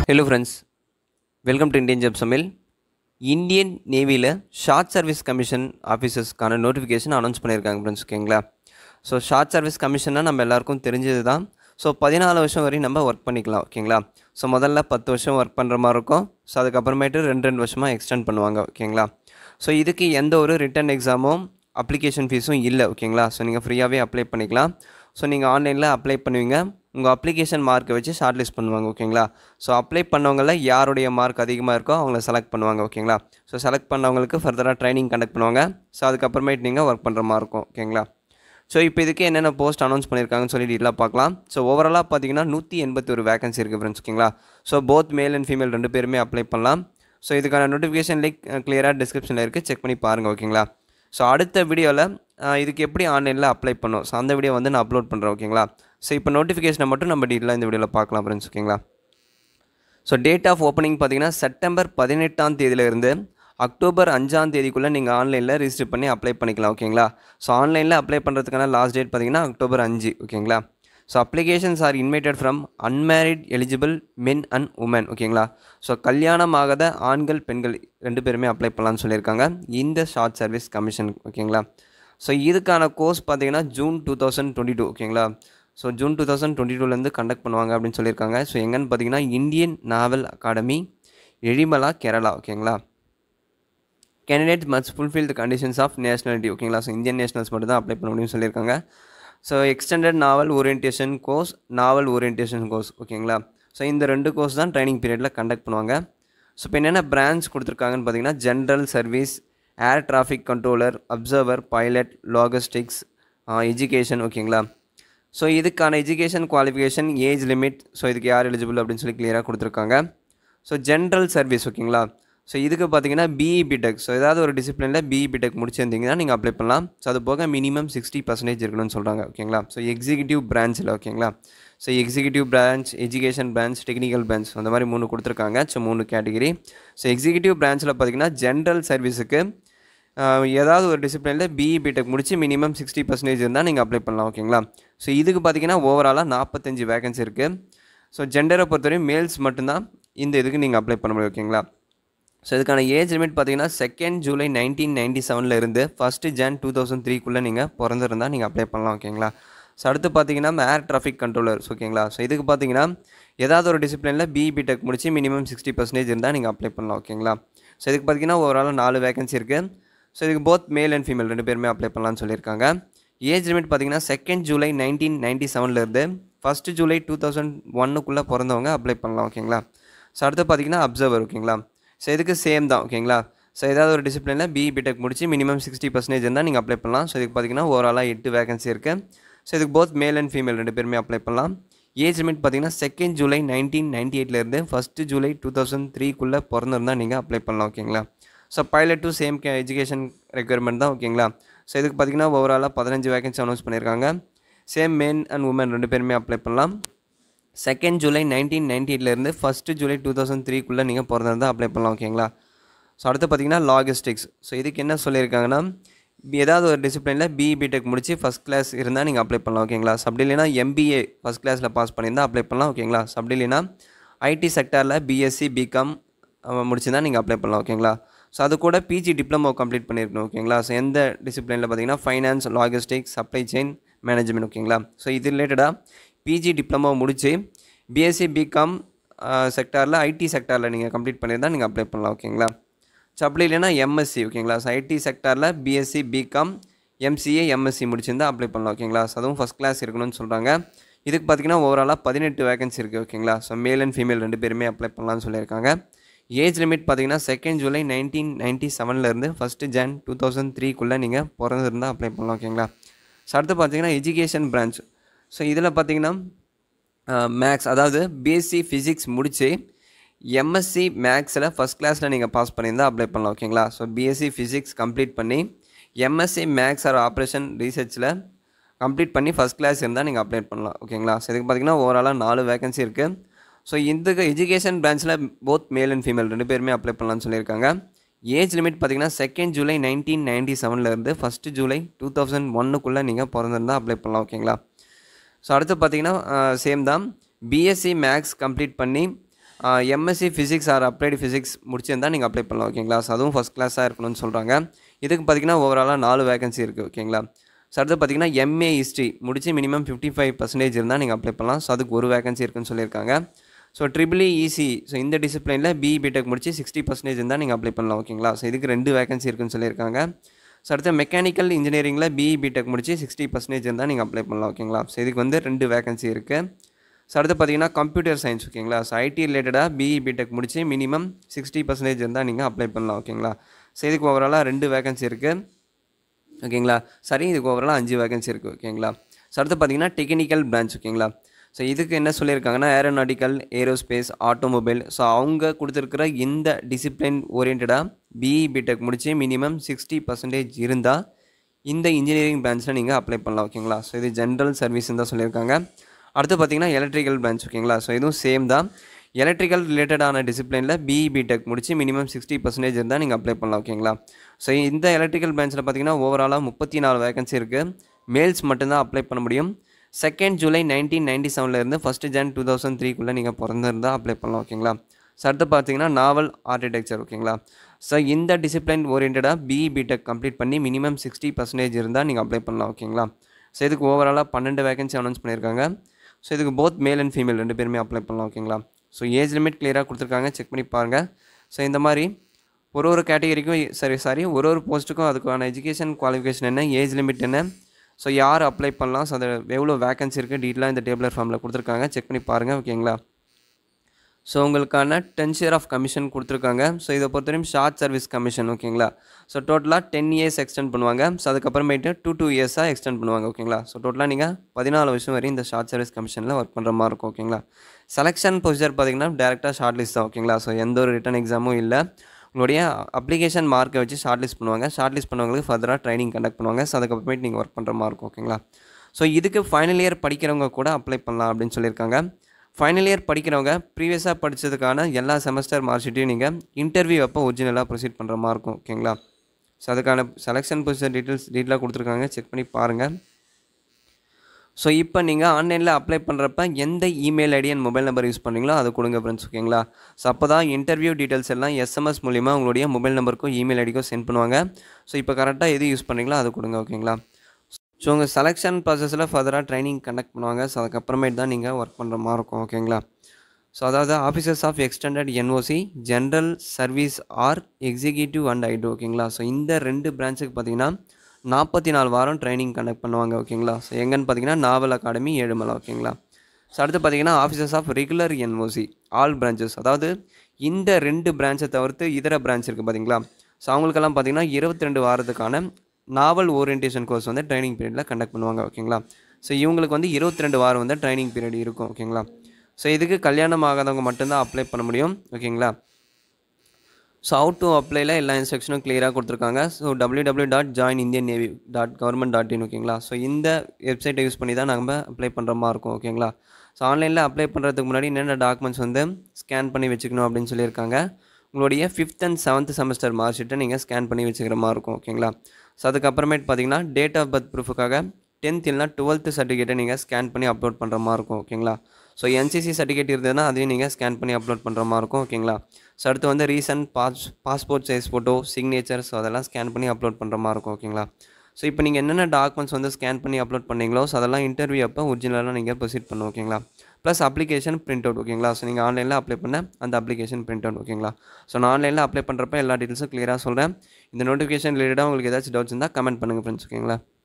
Hello friends, welcome to Indian Job Summil. Indian நேவியில் short service commission ஆஃபீஸர்ஸ்க்கான notification announce பண்ணியிருக்காங்க friends. ஓகேங்களா? So short service கமிஷன்னா நம்ம எல்லாருக்கும் தெரிஞ்சது தான். ஸோ 14 வருஷம் வரையும் நம்ம ஒர்க் பண்ணிக்கலாம். ஓகேங்களா? ஸோ முதல்ல 10 வருஷம் ஒர்க் பண்ணுற மாதிரி இருக்கும். ஸோ அதுக்கப்புறமேட்டு 2 வருஷமாக எக்ஸ்டெண்ட் பண்ணுவாங்க. ஓகேங்களா? ஸோ இதுக்கு எந்த ஒரு ரிட்டன் எக்ஸாமும் அப்ளிகேஷன் ஃபீஸும் இல்லை. ஓகேங்களா? ஸோ நீங்கள் ஃப்ரீயாகவே அப்ளை பண்ணிக்கலாம். ஸோ நீங்கள் ஆன்லைனில் அப்ளை பண்ணுவீங்க, உங்கள் அப்ளிகேஷன் மார்க்கை வச்சு ஷார்ட் லிஸ்ட் பண்ணுவாங்க. ஓகேங்களா? ஸோ அப்ளை பண்ணவங்களில் யாருடைய மார்க் அதிகமாக இருக்கோ அவங்கள செலக்ட் பண்ணுவாங்க. ஓகேங்களா? ஸோ செலக்ட் பண்ணவங்களுக்கு ஃபர்தராக ட்ரைனிங் கண்டக்ட் பண்ணுவாங்க. ஸோ அதுக்கப்புறமேட்டு நீங்கள் ஒர்க் பண்ணுற மாதிரி இருக்கும். ஓகேங்களா? ஸோ இப்போ இதுக்கு என்னென்ன போஸ்ட் அனௌன்ஸ் பண்ணியிருக்காங்கன்னு சொல்லி டீட்டெயிலாக பார்க்கலாம். ஸோ ஓவராலாக பார்த்தீங்கன்னா 181 வேகன்சி இருக்குது ஃப்ரெண்ட்ஸ். ஓகேங்களா? So both male and female 2 பேருமே அப்ளை பண்ணலாம். ஸோ இதுக்கான நோட்டிஃபிகேஷன் லிங்க் கிளியராக டிஸ்கிரிப்ஷனில் இருக்குது, செக் பண்ணி பாருங்கள். ஓகேங்களா? ஸோ அடுத்த வீடியோவில் இதுக்கு எப்படி ஆன்லைனில் அப்ளை பண்ணோம், ஸோ அந்த வீடியோ வந்து நான் அப்லோட் பண்ணுறேன். ஓகேங்களா? ஸோ இப்போ நோட்டிஃபிகேஷனை மட்டும் நம்ம டீட்டெயிலாக இந்த வீடியோவில் பார்க்கலாம் ஃப்ரெண்ட்ஸ். ஓகேங்களா? ஸோ டேட் ஆஃப் ஓப்பனிங் பார்த்தீங்கன்னா செப்டம்பர் 18ஆம் தேதியிலிருந்து அக்டோபர் 5ஆம் தேதிக்குள்ளே நீங்கள் ஆன்லைனில் ரிஜிஸ்டர் பண்ணி அப்ளை பண்ணிக்கலாம். ஓகேங்களா? ஸோ ஆன்லைனில் அப்ளை பண்ணுறதுக்கான லாஸ்ட் டேட் பார்த்தீங்கன்னா அக்டோபர் 5. ஓகேங்களா? So applications are invited from unmarried eligible men and women. ஓகேங்களா? ஸோ கல்யாணம் ஆகாத ஆண்கள் பெண்கள் 2 பேருமே அப்ளை பண்ணலான்னு சொல்லியிருக்காங்க இந்த ஷார்ட் சர்வீஸ் கமிஷன். ஓகேங்களா? ஸோ இதுக்கான கோர்ஸ் பார்த்தீங்கன்னா ஜூன் 2022. ஓகேங்களா? ஸோ ஜூன் 2022 கண்டக்ட் பண்ணுவாங்க அப்படின்னு சொல்லியிருக்காங்க. ஸோ எங்கன்னு பார்த்தீங்கன்னா Indian naval academy, Ezhimala, Kerala. ஓகேங்களா? Candidate must fulfil the conditions of nationality. ஓகேங்களா? ஸோ இந்தியன் நேஷனல்ஸ் மட்டும் தான் அப்ளை பண்ண முடியும்னு சொல்லியிருக்காங்க. So extended naval orientation course, naval orientation course. ஓகேங்களா? ஸோ இந்த 2 கோர்ஸ் தான் ட்ரைனிங் பீரியடில் கண்டக்ட் பண்ணுவாங்க. ஸோ இப்போ என்னென்ன பிரான்ச் கொடுத்துருக்காங்கன்னு பார்த்தீங்கன்னா general service, air traffic controller, observer, pilot, logistics, education. ஓகேங்களா? ஸோ இதுக்கான education qualification, age limit, so இதுக்கு யார் எலிஜிபிள் அப்படின்னு சொல்லி கிளியராக கொடுத்துருக்காங்க. So general service. ஓகேங்களா? ஸோ இதுக்கு பார்த்தீங்கன்னா பிஇ பிடெக், ஸோ ஏதாவது ஒரு டிசிப்ளினில் பிஇ பிடெக் முடிச்சிருந்தீங்கன்னா நீங்கள் அப்ளை பண்ணலாம். ஸோ அது போக மினிமம் 60% இருக்கணும்னு சொல்கிறாங்க. ஓகேங்களா? ஸோ எக்ஸிக்யூட்டிவ் பிரான்ச்சில். ஓகேங்களா? So executive branch, education branch, technical branch, அந்த மாதிரி 3 கொடுத்துருக்காங்க. So 3 category. ஸோ எக்ஸிக்யூட்டிவ் பிரான்ச்சில் பார்த்தீங்கன்னா ஜென்ரல் சர்வீஸுக்கு ஏதாவது ஒரு டிசிப்ளினில் பிஇ பிடெக் முடிச்சு மினிமம் 60% இருந்தால் நீங்கள் அப்ளை பண்ணலாம். ஓகேங்களா? ஸோ இதுக்கு பார்த்தீங்கன்னா ஓவராலாக 45 வேகன்சி இருக்குது. ஸோ ஜெண்டரை பொறுத்தவரையும் மேல்ஸ் மட்டும்தான் இந்த இதுக்கு நீங்கள் அப்ளை பண்ண முடியும். ஓகேங்களா? ஸோ இதுக்கான ஏஜ் லிமிட் பார்த்தீங்கன்னா 2 ஜூலை 1997 இருந்து 1 ஜான் 2003 நீங்கள் பிறந்திருந்தால் நீங்கள் அப்ளை பண்ணலாம். ஓகேங்களா? ஸோ அடுத்து பார்த்தீங்கன்னா ஏர் டிராஃபிக் கண்ட்ரோலர்ஸ். ஓகேங்களா? ஸோ இதுக்கு பார்த்தீங்கன்னா ஏதாவது ஒரு டிசிப்ளினில் பிஇ பிடெக் முடிச்சு மினிமம் 60% இருந்தால் நீங்கள் அப்ளை பண்ணலாம். ஓகேங்களா? ஸோ இதுக்கு பார்த்தீங்கன்னா ஓவராலாக 4 வேகன்சி இருக்குது. ஸோ இதுக்கு போத் மேல் அண்ட் ஃபீமேல் 2 பேருமே அப்ளை பண்ணலான்னு சொல்லியிருக்காங்க. ஏஜ் லிமிட் பார்த்தீங்கன்னா 2 ஜூலை 1997 1 ஜூலை 2001 பிறந்தவங்க அப்ளை பண்ணலாம். ஓகேங்களா? ஸோ அடுத்து பார்த்தீங்கன்னா அப்சர்வர். ஓகேங்களா? ஸோ இதுக்கு சேம் தான். ஓகேங்களா? ஸோ ஏதாவது ஒரு டிசிப்ளினில் பிஇ பிடெக் முடிச்சு மினிமம் 60% இருந்தால் நீங்கள் அப்ளை பண்ணலாம். ஸோ இதுக்கு பார்த்தீங்கன்னா ஓவராலாக 8 வேகன்சி இருக்குது. ஸோ இதுக்கு போத் மேல் அண்ட் ஃபீமேல் 2 பேருமே அப்ளை பண்ணலாம். ஏஜ் லிமிட் பார்த்தீங்கன்னா 2 ஜூலை 1998 1 ஜூலை 2003 பிறந்திருந்தால் நீங்கள் அப்ளை பண்ணலாம். ஓகேங்களா? So pilot too same education requirement தான். ஓகேங்களா? ஸோ இதுக்கு பார்த்தீங்கன்னா ஓவராலாக 15 வேகன்சி அனௌன்ஸ் பண்ணியிருக்காங்க. சேம் மென் அண்ட் உமன் 2 பேருமே அப்ளை பண்ணலாம். 2 ஜூலை 1998 1 ஜூலை 2003 நீங்கள் பிறந்திருந்தால் அப்ளை பண்ணலாம். ஓகேங்களா? ஸோ அடுத்து பார்த்தீங்கன்னா லாகிஸ்டிக்ஸ். ஸோ இதுக்கு என்ன சொல்லியிருக்காங்கன்னா ஏதாவது ஒரு டிசிப்ளினில் பிஇ பிடெக் முடிச்சு ஃபஸ்ட் கிளாஸ் இருந்தால் நீங்கள் அப்ளை பண்ணலாம். ஓகேங்களா? அப்படி இல்லைனா எம்பிஏ ஃபஸ்ட் கிளாஸில் பாஸ் பண்ணியிருந்தால் அப்ளை பண்ணலாம். ஓகேங்களா? அப்படி இல்லைனா ஐடி செக்டாரில் பிஎஸ்சி பிகாம் முடிச்சுருந்தால் நீங்கள் அப்ளை பண்ணலாம். ஓகேங்களா? ஸோ அது கூட பிஜி டிப்ளமோ கம்ப்ளீட் பண்ணியிருக்கணும். ஓகேங்களா? ஸோ எந்த டிசிப்ளினில் பார்த்தீங்கன்னா finance, logistics, supply chain management. ஓகேங்களா? ஸோ இது ரிலேட்டடாக பிஜி டிப்ளமோ முடிச்சு பிஎஸ்சி பிகாம் செக்டாரில் ஐடி செக்டாரில் நீங்கள் கம்ப்ளீட் பண்ணியிருந்தால் நீங்கள் அப்ளை பண்ணலாம். ஓகேங்களா? ஸோ அப்படி இல்லைனா எம்எஸ்சி. ஓகேங்களா? ஸோ ஐடி செக்டாரில் பிஎஸ்சி பிகாம் எம்சிஏ எம்எஸ்சி முடிச்சிருந்தால் அப்ளை பண்ணலாம். ஓகேங்களா? ஸோ அதுவும் ஃபஸ்ட் கிளாஸ் இருக்கணும்னு சொல்கிறாங்க. இதுக்கு பார்த்தீங்கன்னா ஓவராலாக 18 வேகன்சி இருக்குது. ஓகேங்களா? ஸோ மேல் அண்ட் ஃபீமேல் 2 பேருமே அப்ளை பண்ணலாம்னு சொல்லியிருக்காங்க. ஏஜ் லிமிட் பார்த்தீங்கன்னா 2 ஜூலை 1997 1 ஜான் 2003 நீங்கள் பிறந்திருந்தால் அப்ளை பண்ணலாம். ஓகேங்களா? ஸோ அடுத்து பார்த்தீங்கன்னா எஜுகேஷன் பிரான்ச். ஸோ இதில் பார்த்தீங்கன்னா மேக்ஸ், அதாவது பிஎஸ்சி ஃபிசிக்ஸ் முடித்து எம்எஸ்சி மேக்ஸில் ஃபஸ்ட் கிளாஸில் நீங்கள் பாஸ் பண்ணியிருந்தால் அப்ளை பண்ணலாம். ஓகேங்களா? ஸோ பிஎஸ்சி ஃபிசிக்ஸ் கம்ப்ளீட் பண்ணி எம்எஸ்சி மேக்ஸ் ஆர் ஆப்ரேஷன் ரிசர்ச்சில் கம்ப்ளீட் பண்ணி ஃபஸ்ட் கிளாஸ் இருந்தால் நீங்கள் அப்ளை பண்ணலாம். ஓகேங்களா? ஸோ இதுக்கு பார்த்தீங்கன்னா ஓவராலாக 4 வேகன்சி இருக்குது. ஸோ இந்த எஜுகேஷன் பிரான்ச்சில் போத் மேல் அண்ட் ஃபீமேல் 2 பேருமே அப்ளை பண்ணலாம்னு சொல்லியிருக்காங்க. ஏஜ் லிமிட் பார்த்தீங்கன்னா 2 ஜூலை 1997 1 ஜூலை 2001 நீங்கள் பிறந்திருந்தால் அப்ளை பண்ணலாம். ஓகேங்களா? ஸோ அடுத்து பார்த்தீங்கன்னா சேம் தான். பிஎஸ்சி மேக்ஸ் கம்ப்ளீட் பண்ணி MSc physics or applied physics முடிச்சிருந்தால் நீங்கள் அப்ளை பண்ணலாம் ஓகேங்களா. ஸோ அதுவும் ஃபஸ்ட் கிளாஸாக இருக்கணும்னு சொல்கிறாங்க. இதுக்கு பார்த்திங்கன்னா ஓவராலாக 4 வேகன்சி இருக்குது ஓகேங்களா. ஸோ அடுத்து பார்த்திங்கன்னா எம்ஏ ஹிஸ்ட்ரி முடிச்சு மினிமம் 55% இருந்தால் நீங்கள் அப்ளை பண்ணலாம். ஸோ அதுக்கு 1 வேகன்சி இருக்குன்னு சொல்லியிருக்காங்க. ஸோ ட்ரிபிள் இசி ஸோ இந்த டிசிப்ளினில் பிஇ பிடெக் முடிச்சு 60% இருந்தால் நீங்கள் அப்ளை பண்ணலாம் ஓகேங்களா. ஸோ இதுக்கு 2 வேகன்சி இருக்குன்னு சொல்லியிருக்காங்க. ஸோ அடுத்து மெக்கானிக்கல் இன்ஜினியரிங்கில் பிஇ பிடெக் முடிச்சு 60% இருந்தால் நீங்கள் அப்ளை பண்ணலாம் ஓகேங்களா. ஸோ இதுக்கு 2 வேகன்சி இருக்குது. ஸோ அடுத்து பார்த்தீங்கன்னா கம்ப்யூட்டர் சயின்ஸ் ஓகேங்களா. ஸோ ஐடி ரிலேட்டடாக பிஇ பிடெக் முடிச்சு மினிமம் 60% இருந்தால் நீங்கள் அப்ளை பண்ணலாம் ஓகேங்களா. ஸோ இதுக்கு ஓவராலாக 2 வேகன்சி இருக்குது ஓகேங்களா. சரி, இதுக்கு ஓவராலாக 5 வேகன்சி இருக்குது ஓகேங்களா. ஸோ அடுத்து பார்த்தீங்கன்னா டெக்னிக்கல் பிரான்ச் ஓகேங்களா. ஸோ இதுக்கு என்ன சொல்லியிருக்காங்கன்னா ஏரோநாட்டிக்கல், ஏரோஸ்பேஸ், ஆட்டோமொபைல். ஸோ அவங்க கொடுத்துருக்கிற இந்த டிசிப்ளின் ஓரியன்டாக பிஇ பிடெக் முடிச்சு மினிமம் 60% இருந்தால் இந்த இன்ஜினியரிங் பிரான்ச்சில் நீங்கள் அப்ளை பண்ணலாம் ஓகேங்களா. ஸோ இது ஜென்ரல் சர்வீஸ்ன்னு தான் சொல்லியிருக்காங்க. அடுத்து பார்த்தீங்கன்னா எலக்ட்ரிக்கல் பிரான்ச் ஓகேங்களா. ஸோ இதுவும் சேம் தான். எலக்ட்ரிக்கல் ரிலேட்டடான டிசிப்ளினில் பிஇ பிடெக் முடிச்சு மினிமம் 60% இருந்தால் நீங்கள் அப்ளை பண்ணலாம் ஓகேங்களா. ஸோ இந்த எலக்ட்ரிக்கல் பிரான்ச்சில் பார்த்தீங்கன்னா ஓவராலாக 34 வேகன்சி இருக்குது. மேல்ஸ் மட்டும்தான் அப்ளை பண்ண முடியும். 2 ஜூலை 1997 1 ஜான் 2003 நீங்கள் பிறந்திருந்தால் அப்ளை பண்ணலாம் ஓகேங்களா. ஸோ அடுத்து பார்த்தீங்கன்னா நாவல் ஆர்கிடெக்சர் ஓகேங்களா. ஸோ இந்த டிசிப்ளின் ஓரியன்டாக பிஇ பிடெக் கம்ப்ளீட் பண்ணி மினிமம் 60% இருந்தால் நீங்கள் அப்ளை பண்ணலாம் ஓகேங்களா. ஸோ இதுக்கு ஓவராலாக 12 வேகன்சி அனௌன்ஸ் பண்ணியிருக்காங்க. ஸோ இதுக்கு போத் மேல் அண்ட் ஃபீமேல் 2 பேருமே அப்ளை பண்ணலாம் ஓகேங்களா. ஸோ ஏஜ் லிமிட் கிளியராக கொடுத்துருக்காங்க, செக் பண்ணி பாருங்கள். ஸோ இந்த மாதிரி ஒரு கேட்டகரிக்கும் ஒரு போஸ்ட்டுக்கும் அதுக்கான எஜுகேஷன் குவாலிஃபிகேஷன் என்ன, ஏஜ் லிமிட் என்ன, ஸோ யார் அப்ளை பண்ணலாம், ஸோ அது எவ்வளோ வேகன்சி இருக்குது டீட்டெயிலாக இந்த டேபிளர் ஃபார்மில் கொடுத்துருக்காங்க, செக் பண்ணி பாருங்கள் ஓகேங்களா. ஸோ உங்களுக்கான 10 ஷேர் ஆஃப் கமிஷன் கொடுத்துருக்காங்க. ஸோ இதை பொறுத்தவரையும் ஷார்ட் சர்வீஸ் கமிஷன் ஓகேங்களா. ஸோ டோட்டலாக 10 இயர்ஸ் எக்ஸ்டெண்ட் பண்ணுவாங்க. ஸோ அதுக்கப்புறமேட்டு 2 இயர்ஸாக எக்ஸ்டெண்ட் பண்ணுவாங்க ஓகேங்களா. ஸோ டோட்டலாக நீங்கள் 14 வருஷம் வரையும் இந்த ஷார்ட் சர்வீஸ் கமிஷனில் ஒர்க் பண்ணுற மாதிரி இருக்கும் ஓகேங்களா. செலெக்ஷன் ப்ரொசீஜர் பார்த்திங்கன்னா டேரெக்டாக ஷார்ட் லிஸ்ட் தான் ஓகேங்களா. ஸோ எந்த ஒரு ரிட்டன் எக்ஸாமும் இல்லை. உங்களுடைய அப்ளிகேஷன் மார்க்கை வச்சு ஷார்ட் லிஸ்ட் பண்ணுவாங்க. ஷார்ட் லிஸ்ட் பண்ணவங்களுக்கு ஃபர்தராக ட்ரைனிங் கண்டக்ட் பண்ணுவாங்க. ஸோ அதுக்கப்புறமேட்டு நீங்கள் ஒர்க் பண்ணுற மாதிரி இருக்கும் ஓகேங்களா. ஸோ இதுக்கு ஃபைனல் இயர் படிக்கிறவங்க கூட அப்ளை பண்ணலாம் அப்படின்னு சொல்லியிருக்காங்க. ஃபைனல் இயர் படிக்கிறவங்க ப்ரீவியஸாக படித்ததுக்கான எல்லா செமஸ்டர் மார்க் ஷீட்டையும் நீங்கள் இன்டர்வியூ அப்போ ஒரிஜினலாக ப்ரொசீட் பண்ணுற மாதிரி இருக்கும் ஓகேங்களா. ஸோ அதுக்கான செலெக்ஷன் ப்ரொசீஜர் டீட்டெயிலாக கொடுத்துருக்காங்க, செக் பண்ணி பாருங்கள். ஸோ இப்போ நீங்கள் ஆன்லைனில் அப்ளை பண்ணுறப்ப எந்த email ID and mobile number use பண்ணுறீங்களோ அதை கொடுங்க ஃப்ரெண்ட்ஸ் ஓகேங்களா. ஸோ அப்போ தான் இன்டர்வியூ டீட்டெயில்ஸ் எல்லாம் எஸ்எம்எஸ் மூலிமா உங்களுடைய மொபைல் நம்பருக்கும் இமெயில் ஐடிக்கும் சென்ட் பண்ணுவாங்க. ஸோ இப்போ கரெக்டாக எது யூஸ் பண்ணுறீங்களோ அதை கொடுங்க ஓகேங்களா. ஸோ உங்கள் செலெக்ஷன் ப்ராசஸில் ஃபர்தராக ட்ரைனிங் கண்டக்ட் பண்ணுவாங்க. ஸோ அதுக்கப்புறமேட்டு தான் நீங்கள் ஒர்க் பண்ணுற மாதிரி இருக்கும் ஓகேங்களா. ஸோ அதாவது officers of extended NOC, general service or executive and IT ஓகேங்களா. ஸோ இந்த 2 பிரான்ச்சுக்கு பார்த்தீங்கன்னா 44 வாரம் ட்ரைனிங் கண்டக்ட் பண்ணுவாங்க ஓகேங்களா. ஸோ எங்கன்னு பார்த்தீங்கன்னா நாவல் அகாடமி, ஏழுமலை ஓகேங்களா. ஸோ அடுத்து பார்த்தீங்கன்னா officers of regular NOC all branches, அதாவது இந்த 2 பிரான்ச்சை தவிர்த்து இதர பிரான்ச் இருக்குது பார்த்தீங்களா. ஸோ அவங்களுக்கெல்லாம் பார்த்தீங்கன்னா 22 வாரத்துக்கான நாவல் ஓரியன்டேஷன் கோர்ஸ் ட்ரைனிங் பீரியடில் கண்டக்ட் பண்ணுவாங்க ஓகேங்களா. ஸோ இவங்களுக்கு 22 வாரம் ட்ரைனிங் பீரியட் இருக்கும் ஓகேங்களா. ஸோ இதுக்கு கல்யாணம் ஆகாதவங்க மட்டும்தான் அப்ளை பண்ண முடியும் ஓகேங்களா. ஸோ ஹவு டு அப்ளைல எல்லா இன்ஸ்ட்ரக்ஷனும் கிளியராக கொடுத்துருக்காங்க. ஸோ www.joinindiannavy.government.in ஓகேங்களா. ஸோ இந்த வெப்சைட்டை யூஸ் பண்ணி தான் நம்ம அப்ளை பண்ணுற மாதிரி இருக்கும் ஓகேங்களா. ஸோ ஆன்லைனில் அப்ளை பண்ணுறதுக்கு முன்னாடி என்னென்ன டாக்குமெண்ட்ஸ் ஸ்கேன் பண்ணி வச்சுக்கணும் அப்படின்னு சொல்லியிருக்காங்க. உங்களுடைய 5th and 7th semester mark ஷீட்டை நீங்கள் ஸ்கேன் பண்ணி வச்சுக்கிற மாதிரி இருக்கும் ஓகேங்களா. ஸோ அதுக்கப்புறமேட்டு பார்த்தீங்கன்னா டேட் ஆஃப் பர்த் ப்ரூஃபுக்காக 10th இல்லைனா 12th சர்டிஃபிகேட்டை நீங்கள் ஸ்கேன் பண்ணி அப்லோட் பண்ணுற மாதிரி இருக்கும் ஓகேங்களா. ஸோ என்சிசி சர்டிஃபிகேட் இருந்ததுன்னா அதையும் நீங்கள் ஸ்கேன் பண்ணி அப்லோட் பண்ணுற மாதிரி இருக்கும் ஓகேங்களா. ஸோ அடுத்து recent passport size photo, signature, so அதெல்லாம் ஸ்கேன் பண்ணி அப்லோட் பண்ணுற மாதிரி இருக்கும் ஓகேங்களா. ஸோ இப்போ நீங்கள் என்னென்ன டாக்குமெண்ட்ஸ் ஸ்கேன் பண்ணி அப்லோட் பண்ணீங்களோ ஸோ அதெல்லாம் இன்டர்வியூ அப்போ ஒரிஜினலாக நீங்கள் ப்ரொசீட் பண்ணணும் ஓகேங்களா. ப்ளஸ் அப்ளிகேஷன் பிரிண்ட் அவுட் ஓகேங்களா. ஸோ நீங்கள் ஆன்லைனில் அப்ளை பண்ண அந்த அப்ளிகேஷன் பிரிண்ட் அவுட் ஓகேங்களா. ஸோ நான் ஆன்லைனில் அப்ளை பண்ணுறப்ப எல்லா டீட்டெயில்ஸும் கிளியராக சொல்கிறேன். இந்த நோட்டிஃபிகேஷன் ரிலேட்டடாக உங்களுக்கு ஏதாச்சும் டவுட்ஸ் இருந்தால் கமெண்ட் பண்ணுங்கள் ஃப்ரெண்ட்ஸ் ஓகேங்களா.